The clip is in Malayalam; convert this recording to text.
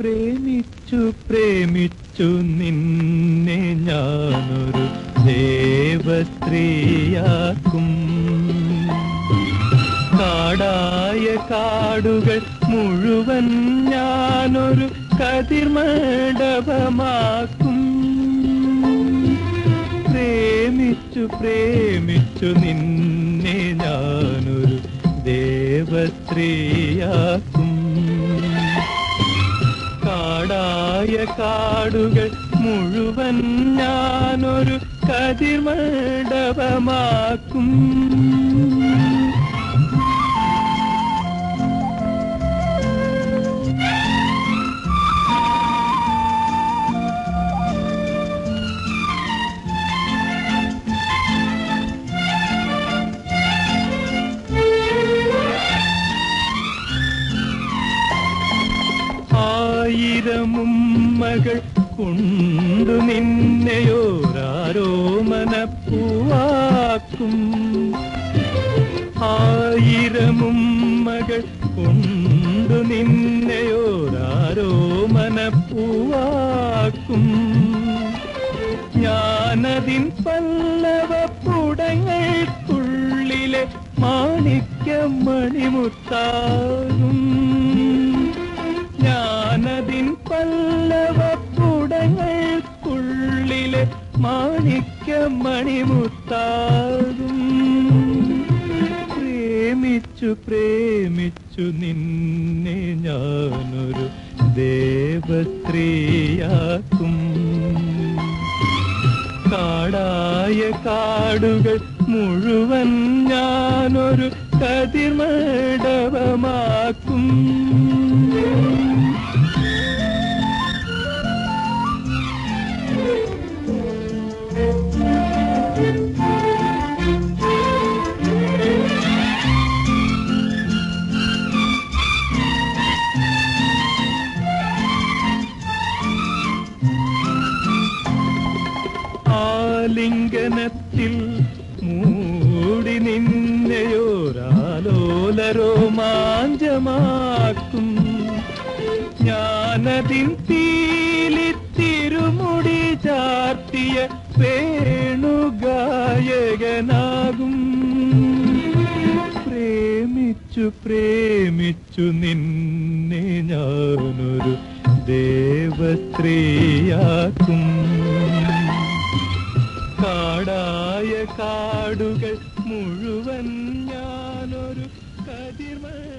പ്രേമിച്ചു പ്രേമിച്ചു നിന്നെ ഞാനൊരു ദേവസ്ത്രീയാക്കും. കാടായ കാടുകൾ മുഴുവൻ ഞാനൊരു കതിർമണ്ഡപമാക്കും. പ്രേമിച്ചു പ്രേമിച്ചു നിന്നെ ഞാനൊരു ദേവസ്ത്രീയാക്കും. കാടായ കാടുകൾ മുഴുവൻ ഞാനൊരു കതിർമണ്ഡപമാക്കും. ആയിരമുമ്മകൾ കൊണ്ടു നിന്നെയോരാരോമനപ്പൂവാക്കും. ആയിരമുമ്മകൾ കൊണ്ടു നിന്നെയോരാരോമനപ്പൂവാക്കും. ഞാനതിൻ പല്ലവപ്പുടങ്ങൾക്കുള്ളിലെ മാണിക്യമണിമുത്താകും. ഞാനതിൻ പല്ലവപ്പുടങ്ങൾക്കുള്ളിലെ മാണിക്യമണിമുത്താകും. പ്രേമിച്ചു പ്രേമിച്ചു നിന്നെ ഞാനൊരു ദേവസ്ത്രീയാക്കും. കാടായ കാടുകൾ മുഴുവൻ ഞാനൊരു കതിർമണ്ഡപമാക്കും. ആലിംഗനത്തിൽ മൂടി നിന്നെയോരാലോലരോമാഞ്ചമാക്കും. ഞാനതിൻ പീലിത്തിരുമുടി ചാർത്തിയ വേണുഗായകനാകും. പ്രേമിച്ചു പ്രേമിച്ചു നിന്നെ ഞാനൊരു ദേവസ്ത്രീയാക്കും. കാടായ കാടുകൾ മുഴുവൻ ഞാനൊരു കതിർമ